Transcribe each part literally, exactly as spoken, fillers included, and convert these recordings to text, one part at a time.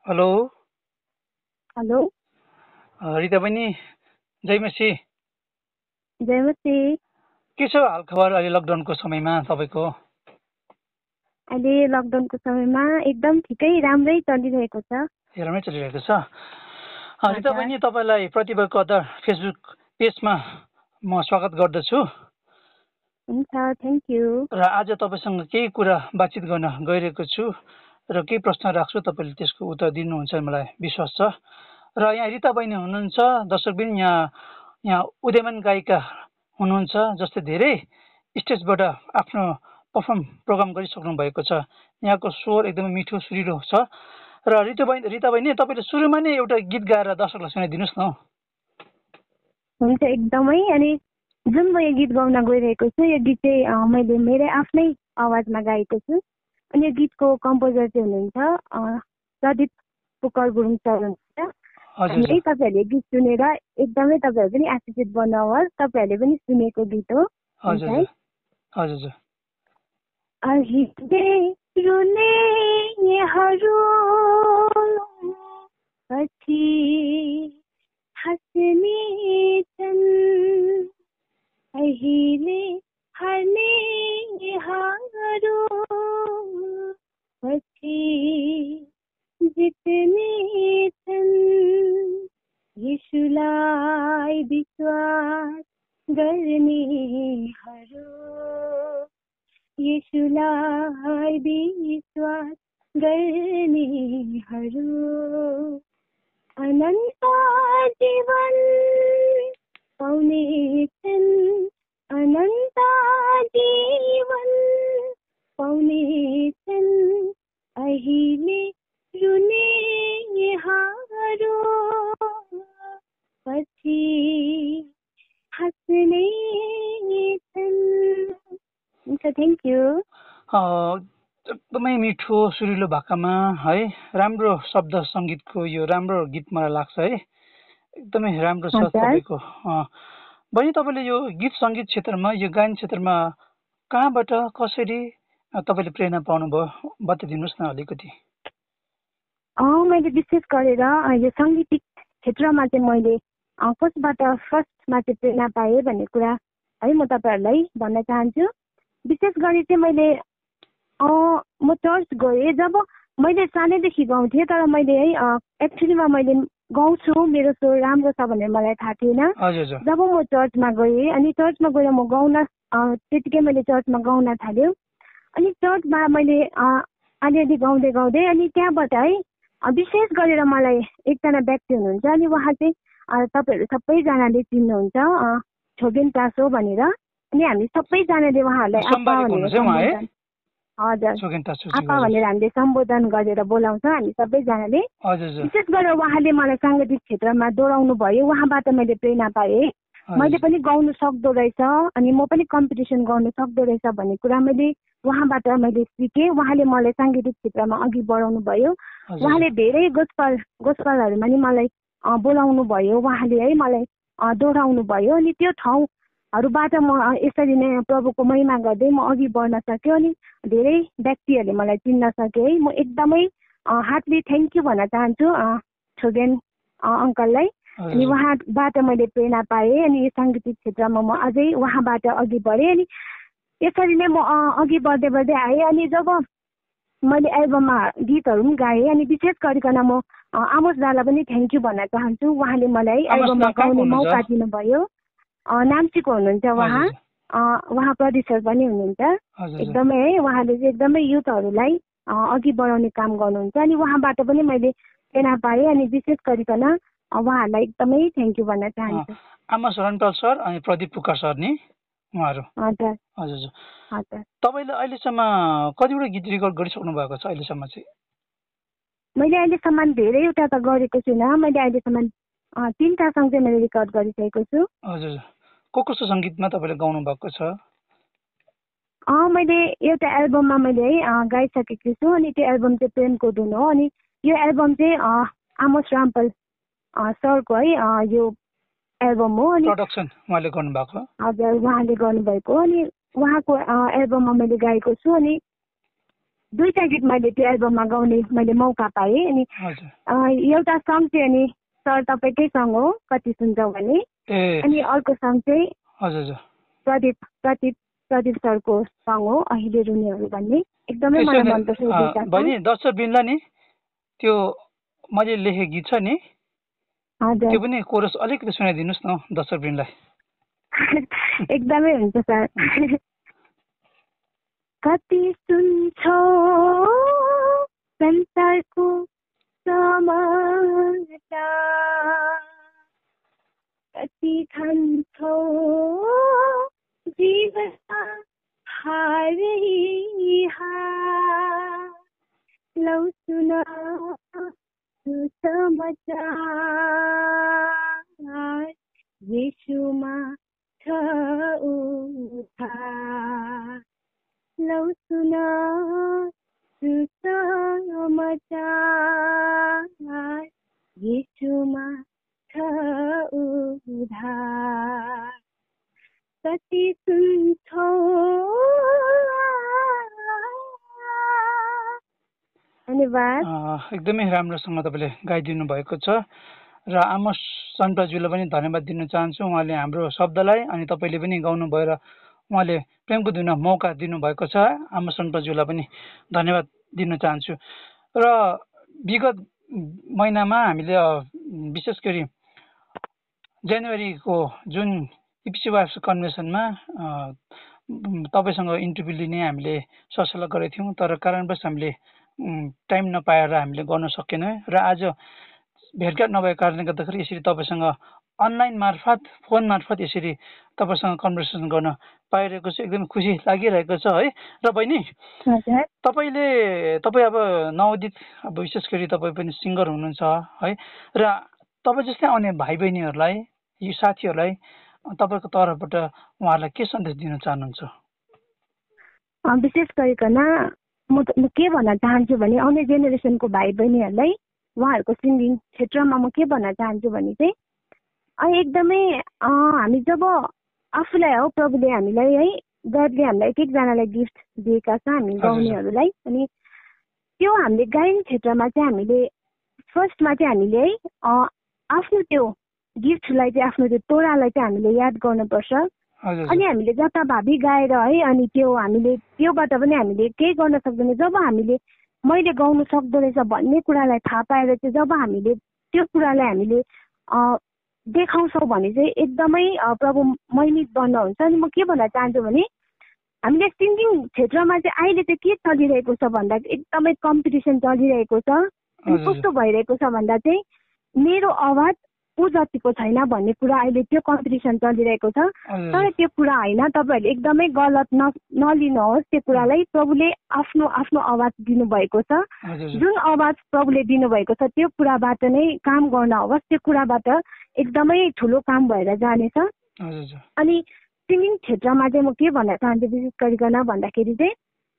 Hello hello a, Rita बहिनी, जय मसी। जय मसी। के छ हालखबर अहिले लकडाउनको समयमा तपाईँको? अहिले लकडाउनको समयमा एकदम ठिकै राम्रै चलिरहेको छ। ए, राम्रै चलिरहेको छ। अ, रिता हजुर बहिनी, तपाईँलाई प्रतिभा कदर फेसबुक पेजमा म स्वागत गर्दछु हुन्छ, थ्याङ्क यू। र आज तपाईँसँग केही कुरा बातचित गर्न गइरहेको छु र केही प्रश्न राख्छु, तपाईँले त्यसको उत्तर दिनुहुन्छ मलाई विश्वास छ। र यहाँ रिता बहिनी हुनुहुन्छ, दर्शकबिन यहाँ यहाँ उदयमान गायिका हुनुहुन्छ, जसले धेरै स्टेजबाट आफ्नो पर्फर्म प्रोग्राम गरिसक्नु भएको छ। यहाँको स्वर एकदमै मिठो सुरिलो छ। र रिता बहिनी रिता बहिनी तपाईँले सुरुमा नै एउटा गीत गाएर दर्शकलाई सुनाइदिनुहोस् न। हुन्छ एकदमै। अनि जुन म यो गीत गाउन गइरहेको छु, यो गीत चाहिँ अँ, मैले मेरै आफ्नै आवाजमा गाएको छु। अनि यो गीतको कम्पोजर चाहिँ हुनुहुन्छ अँ, प्रदीप पुकर गुरुङ सर हुनुहुन्छ। हजुर अनि हजुर है तपाईँहरूले गीत सुनेर एकदमै तपाईँहरू पनि आशिषित बन्नुहोस्। तपाईँहरूले पनि सुनेको गीत हो। हुन्छ हजुर है। हजुर हजुर हजुर अहिले रुनेहरू पछि हस्नेछन्, अहिले हार्नेहरू पछि जित्नेछन्। यीशुलाई विश्वास गर्नेहरू, यीशुलाई विश्वास गर्नेहरू अनन्त जीवन पाउनेछन्, अनन्त जीवन पाउनेछन्। अहिले रुनेहरू पछि हस्नेछन्। हुन्छ, थ्याङ्क यू। अ, एकदमै मिठो सुरिलो भाकामा है, राम्रो शब्द सङ्गीतको यो राम्रो गीत मलाई लाग्छ है। एकदमै राम्रो छ हजुर तपाईँको। अ, बहिनी, तपाईँले यो गीत सङ्गीत क्षेत्रमा, यो गायन क्षेत्रमा कहाँबाट कसरी अ, तपाईँले प्रेरणा पाउनुभयो, बताइदिनुहोस् न अलिकति। अँ मैले विशेष गरेर अँ, यो साङ्गीतिक क्षेत्रमा चाहिँ मैले अँ, कसबाट फर्स्टमा चाहिँ प्रेरणा पाएँ भन्ने कुरा है म तपाईँहरूलाई भन्न चाहन्छु। विशेष गरी चाहिँ मैले अँ, म चर्च गएँ जब मैले सानैदेखि गाउँथेँ, तर मैले है एक्चुलीमा मैले गाउँछु, मेरो स्वर राम्रो छ भनेर मलाई थाहा थिएन। हजुर हजुर जब म चर्चमा गएँ अनि चर्चमा गएर म गाउन अँ, त्यतिकै मैले चर्चमा गाउन थाल्यो। अनि चर्चमा मैले अँ, अलिअलि गाउँदै गाउँदै अनि त्यहाँबाट है अँ, विशेष गरेर मलाई एकजना व्यक्ति हुनुहुन्छ। अनि उहाँ चाहिँ अँ, तपाईँहरू सबैजनाले चिन्नुहुन्छ, अँ, छोगेन टासो भनेर। अनि हामी सबैजनाले उहाँहरूलाई आप्पा सोमबारेको भनेर हुनुहुन्छ उहाँ है? सम्बोधन, हजुर सोगेन तासुजी, आप्पा हजुर भनेर हामीले सम्बोधन गरेर बोलाउँछौँ हामी सबैजनाले। हजुर हजुर विशेष गरेर उहाँले मलाई साङ्गीतिक क्षेत्रमा दोहोऱ्याउनु भयो, उहाँबाट मैले प्रेरणा पाएँ। मैले पनि गाउनु सक्दो रहेछ अनि म पनि कम्पिटिसन गर्नु सक्दो रहेछ भन्ने कुरा मैले उहाँबाट मैले सिकेँ। उहाँले मलाई साङ्गीतिक क्षेत्रमा अघि बढाउनु भयो। हजुर उहाँले धेरै गोस्पल गोस्पलहरूमा नि मलाई अँ, बोलाउनु भयो, उहाँले है मलाई अँ, दोहोऱ्याउनु भयो। अनि त्यो ठाउँहरूबाट म अँ, यसरी नै प्रभुको महिमा गर्दै म अघि बढ्न सक्यो। अनि धेरै व्यक्तिहरूले मलाई चिन्न सके है। म एकदमै हार्टली थ्याङ्क यू भन्न चाहन्छु अँ, छोगेन अँ, अङ्कललाई। अनि हजुर उहाँबाट मैले प्रेरणा पाएँ अनि यो साङ्गीतिक क्षेत्रमा म अझै उहाँबाट अघि बढेँ। अनि यसरी नै म अँ, अघि बढ्दै बढ्दै आएँ। अनि जब मैले एल्बममा गीतहरू पनि गाएँ अनि विशेष गरिकन म अँ, आमोस दालाई पनि थ्याङ्क यू भन्न चाहन्छु। उहाँले मलाई आमास एल्बममा दा कहाँको गाउने हुनुहुन्छ? मौका दिनुभयो। अँ, नाम्चीको हुनुहुन्छ हजुर उहाँ। हजुर अँ, उहाँ प्रड्युसर पनि हुनुहुन्छ। हजुर हजुर एकदमै है उहाँले चाहिँ एकदमै युथहरूलाई अँ, अघि बढाउने काम गर्नुहुन्छ। अनि उहाँबाट पनि मैले प्रेरणा पाएँ। अनि विशेष गरिकन अँ, उहाँहरूलाई एकदमै थ्याङ्क यू भन्न अँ, चाहन्छु। आमास रन्टल सर अनि प्रदीप पुकार सर नि उहाँहरू। हजुर हजुर हजुर हजुर तपाईँले अहिलेसम्म कतिवटा गीत रेकर्ड गरिसक्नु भएको छ अहिलेसम्म चाहिँ? मैले अहिलेसम्म धेरैवटा त गरेको छुइनँ। मैले अहिलेसम्म अँ, तिनवटा सङ्ग चाहिँ मैले रेकर्ड गरिसकेको छु। हजुर को कस्तो सङ्गीतमा तपाईँले गाउनु भएको छ? अँ मैले एउटा एल्बममा मैले है अँ, गाइसकेको छु। अनि त्यो एल्बम चाहिँ प्रेमको धुन हो। अनि यो एल्बम चाहिँ अँ, आमोस राम्पल अँ, सरको है अँ, यो एल्बम हो। अनि प्रडक्सन उहाँले गर्नुभएको? हजुर उहाँले गर्नुभएको। अनि उहाँको अँ, एल्बममा मैले गाएको छु। अनि दुईटा गीत मैले त्यो एल्बममा गाउने मैले मौका पाएँ। अनि एउटा सङ चाहिँ अनि सर तपाईँकै सङ हो कति सुन्छौ भने, अनि अर्को सङ चाहिँ प्रदीप प्रदीप प्रदीप सरको सङ हो अहिले रुनेहरू भन्ने, एकदमै मलाई मनपर्छ। बहिनी दशरथ बिनलाई नि त्यो मैले लेखेको गीत छ नि, त्यो पनि कोरस अलिकति सुनाइदिनुहोस् न दशरथ बिनलाई। एकदमै हुन्छ सर। कति सुन्छौ संसारको समाचार, कति खान्छौ जीवनमा हारै हार, लौ सुन समाचार, येशूमा छ उद्धार, लौ सुन समाचार, येशूमा छ उद्धार। कति सुन्छौ। धन्यवाद। एकदमै राम्रोसँग तपाईँले गाइदिनु भएको छ र आमोस सन्ताज्यूलाई पनि धन्यवाद दिन चाहन्छु। उहाँले हाम्रो शब्दलाई अनि तपाईँले पनि गाउनु भयो र उहाँले प्रेमको दिन मौका दिनुभएको छ। आमोस सन्ताज्यूलाई पनि धन्यवाद दिन चाहन्छु। र विगत महिनामा हामीले विशेष गरी जनवरीको जुन इपिसिवाइएफ कन्भेन्सनमा तपाईँसँग इन्टरभ्यू लिने हामीले सरसल्लाह गरेका थियौँ, तर कारणवश हामीले टाइम नपाएर हामीले गर्न सकेनौँ र आज भेटघाट नभएको कारणले गर्दाखेरि यसरी तपाईँसँग अनलाइन मार्फत फोन मार्फत यसरी तपाईँसँग कन्भर्सेसन गर्न पाइरहेको छु, एकदमै खुसी लागिरहेको छ है। र बहिनी तपाईँले तपाईँ अब नवोदित अब विशेष गरी तपाईँ पनि सिङ्गर हुनुहुन्छ है, र तपाईँ जस्तै आउने भाइ बहिनीहरूलाई यी साथीहरूलाई तपाईँको तर्फबाट उहाँहरूलाई के सन्देश दिन चाहनुहुन्छ? विशेष गरिकन म म के भन्न चाहन्छु भने आउने जेनेरेसनको भाइ बहिनीहरूलाई उहाँहरूको सिङ्गिङ क्षेत्रमा म के भन्न चाहन्छु भने चाहिँ एकदमै हामी जब आफूलाई हो प्रभुले हामीलाई है गडले हामीलाई एक एकजनालाई गिफ्ट दिएका छ हामी गाउनेहरूलाई, अनि त्यो हामीले गायन क्षेत्रमा चाहिँ हामीले फर्स्टमा चाहिँ हामीले है आफ्नो त्यो गिफ्टलाई चाहिँ आफ्नो त्यो तोरालाई चाहिँ हामीले याद गर्नुपर्छ। अनि हामीले जताभावी गाएर है अनि त्यो हामीले त्योबाट पनि हामीले केही गर्न सक्दैन। जब हामीले मैले गाउनु सक्दो रहेछ भन्ने कुरालाई थाहा पाएर चाहिँ जब हामीले त्यो कुरालाई हामीले देखाउँछौँ भने चाहिँ एकदमै प्रभु महिमित बन्नुहुन्छ। अनि म के भन्न चाहन्छु भने हामीले सिङ्गिङ क्षेत्रमा चाहिँ अहिले चाहिँ के चलिरहेको छ भन्दा एकदमै कम्पिटिसन चलिरहेको छ। कस्तो भइरहेको छ भन्दा चाहिँ मेरो आवाज ऊ जतिको छैन भन्ने कुरा अहिले त्यो कम्पिटिसन चलिरहेको छ। तर त्यो कुरा होइन, तपाईँहरूले एकदमै गलत न नलिनुहोस् त्यो कुरालाई। प्रभुले आफ्नो आफ्नो आवाज दिनुभएको छ, जुन आवाज प्रभुले दिनुभएको छ त्यो कुराबाट नै काम गर्न होस्, त्यो कुराबाट एकदमै ठुलो काम भएर जानेछ। अनि सिङ्गिङ क्षेत्रमा चाहिँ म के भन्न चाहन्छु विशेष गरिकन भन्दाखेरि चाहिँ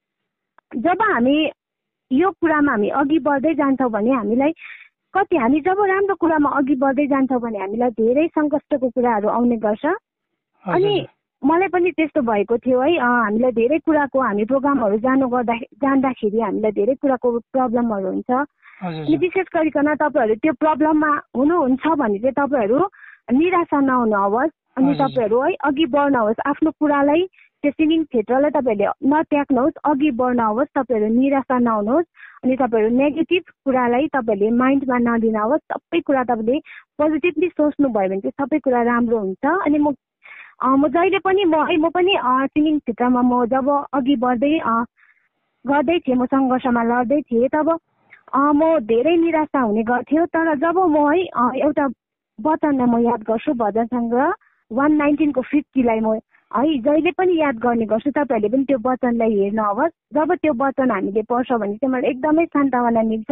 जब हामी यो कुरामा हामी अघि बढ्दै जान्छौँ भने हामीलाई कति हामी जब राम्रो कुरामा अघि बढ्दै जान्छौँ भने हामीलाई धेरै सङ्कष्टको कुराहरू आउने गर्छ। अनि मलाई पनि त्यस्तो भएको थियो है, हामीलाई धेरै कुराको हामी प्रोग्रामहरू जानु गर्दा जाँदाखेरि हामीलाई धेरै कुराको प्रब्लमहरू हुन्छ। अनि विशेष गरिकन तपाईँहरू त्यो प्रब्लममा हुनुहुन्छ भने चाहिँ तपाईँहरू निराशा नहुनुहोस्, अनि तपाईँहरू है अघि बढ्नुहोस्, आफ्नो कुरालाई त्यो सिङ्गिङ क्षेत्रलाई तपाईँहरूले नत्याग्नुहोस्, अघि बढ्नुहोस्, तपाईँहरू निराशा नहुनुहोस्। अनि तपाईँहरू नेगेटिभ कुरालाई तपाईँहरूले माइन्डमा नलिनुहोस्, सबै कुरा तपाईँले पोजिटिभली सोच्नुभयो भने चाहिँ सबै कुरा राम्रो हुन्छ। अनि म म जहिले पनि म है म पनि सिङ्गिङ क्षेत्रमा म जब अघि बढ्दै गर्दै थिएँ, म सङ्घर्षमा लड्दै थिएँ, तब म धेरै निराशा हुने गर्थ्यो। तर जब म है एउटा वचनलाई म याद गर्छु, भजन सङ्ग्रह वान नाइन्टिनको फिफ्टीलाई म है जहिले पनि याद गर्ने गर्छु। तपाईँहरूले पनि त्यो वचनलाई हेर्नुहोस्। जब त्यो वचन हामीले पढ्छ भने चाहिँ मलाई एकदमै सान्त्वना मिल्छ,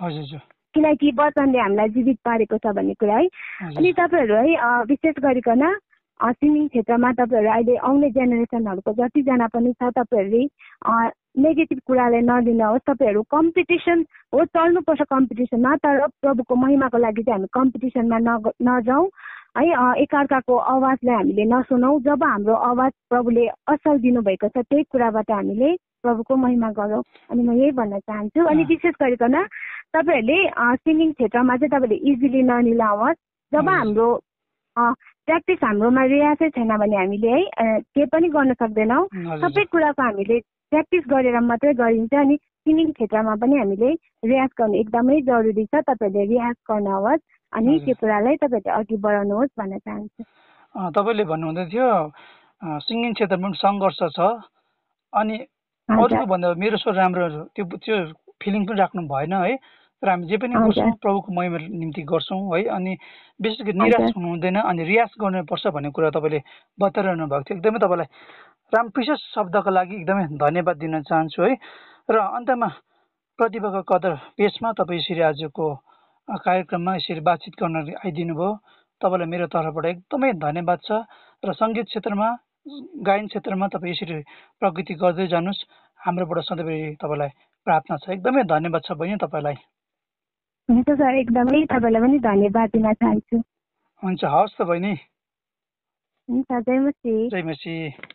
किनकि वचनले हामीलाई जीवित पारेको छ भन्ने कुरा है। अनि तपाईँहरू है विशेष गरिकन सिङ्गिङ क्षेत्रमा तपाईँहरू अहिले आउने जेनेरेसनहरूको जतिजना पनि छ तपाईँहरूले नेगेटिभ कुरालाई नदिनुहोस्। तपाईँहरू कम्पिटिसन हो, चल्नुपर्छ कम्पिटिसनमा, तर प्रभुको महिमाको लागि चाहिँ हामी कम्पिटिसनमा न नजाउँ है, एकअर्काको आवाजलाई हामीले नसुनौँ। जब हाम्रो आवाज प्रभुले असल दिनुभएको छ त्यही कुराबाट हामीले प्रभुको महिमा गरौँ अनि म यही भन्न चाहन्छु। अनि विशेष गरिकन तपाईँहरूले सिङ्गिङ क्षेत्रमा चाहिँ तपाईँहरूले इजिली नलिनुहोस्। जब हाम्रो प्र्याक्टिस हाम्रोमा रियाजै छैन भने हामीले है केही पनि गर्न सक्दैनौँ। सबै कुराको हामीले प्र्याक्टिस गरेर मात्रै गरिन्छ। अनि सिङ्गिङ क्षेत्रमा पनि हामीले रियाज गर्नु एकदमै जरुरी छ। तपाईँहरूले रियाज गर्नुहोस् अनि त्यो कुरालाई तपाईँहरूले अघि बढाउनुहोस् भन्न चाहन्छु। तपाईँले भन्नुहुँदै थियो सिङ्गिङ क्षेत्रमा पनि सङ्घर्ष छ अनि अरूको भन्दा मेरो स्वर राम्रो त्यो त्यो फिलिङ पनि राख्नु भएन है। तर हामी जे पनि गर्छौँ प्रभुको महिमा निम्ति गर्छौँ है। अनि विशेष गरी निराश हुनु हुँदैन अनि रियाज गर्नुपर्छ भन्ने कुरा तपाईँले बताइरहनु भएको थियो। एकदमै तपाईँलाई राम विशेष शब्दको लागि एकदमै धन्यवाद दिन चाहन्छु है। र अन्तमा प्रतिभाको कदर पेजमा तपाईँ यसरी आजको कार्यक्रममा यसरी बातचित गर्न आइदिनु भयो। तपाईँलाई मेरो तर्फबाट एकदमै धन्यवाद छ। र सङ्गीत क्षेत्रमा गायन क्षेत्रमा तपाईँ यसरी प्रगति गर्दै जानुहोस्। हाम्रोबाट सधैँ तपाईँलाई प्रार्थना छ। एकदमै धन्यवाद छ बहिनी तपाईँलाई। हुन्छ सर, एकदमै तपाईँलाई पनि धन्यवाद दिन चाहन्छु। हुन्छ, हवस् त बहिनी। हुन्छ, जय मसी। जय मसी।